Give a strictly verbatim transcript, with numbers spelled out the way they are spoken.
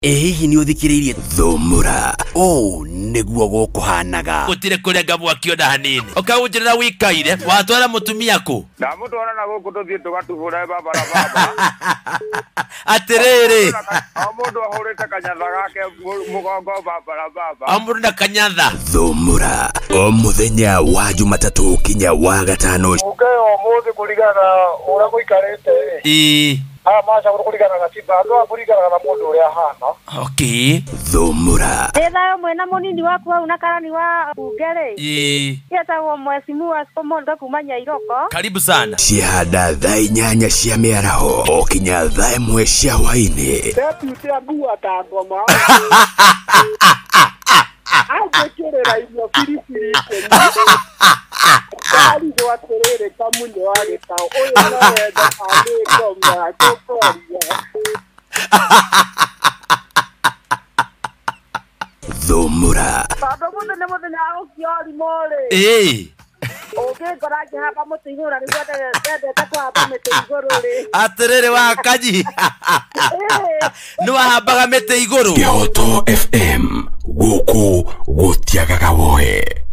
Ehihi ni uthikiririe thumura o niguo gukuhanaga gutire kurenga mwakiona hanini ukawunjira wikaire watwara mutumia ku na mutwara na guku tuthie tugatuhura baba na baba atiriri amundu ahurite kanyatha gake mugongo baba na baba amundu na kanyatha thumura o muthenya wa Jumatatu kinya wa gatano ukayo muthi kurigana ura guikarite ii ah masha kurigana na tiba ndo kurigana na mundu uria hana okay thumura ethayo mwena munini waku au na karani wa ungere ii yetagwo mwesimu asomonda kumanya iroko karibu sana ciahanda thaa inyanya cia miaraho o kinya thaa imwe cia hwaini tetu abua tangoma ajekerera irio piripiri ali do aterere kamunyo wage tao oyo na wenda ale komya tokoria thumura baba mundu ne mundu na okiori more eh okay goraje hapa mutu igura ni gwete gwete takwa hapa mete iguru ri aterere wa kaji no habaga mete iguru Kyoto F M guku gutiagaga wohe.